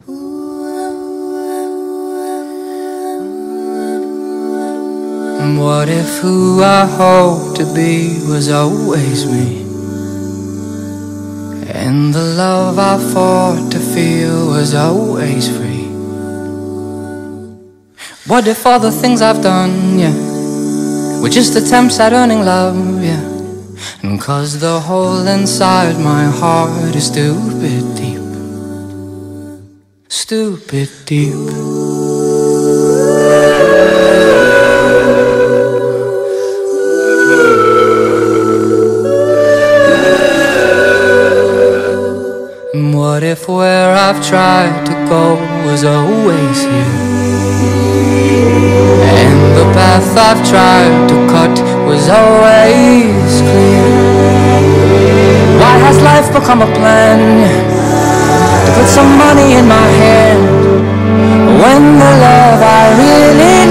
What if who I hoped to be was always me, and the love I fought to feel was always free? What if all the things I've done, yeah, were just attempts at earning love, yeah? And 'cause the hole inside my heart is stupid deep, stupid deep. What if where I've tried to go was always here, and the path I've tried to cut was always clear? Why has life become a plan to put some money in my hand when the love I really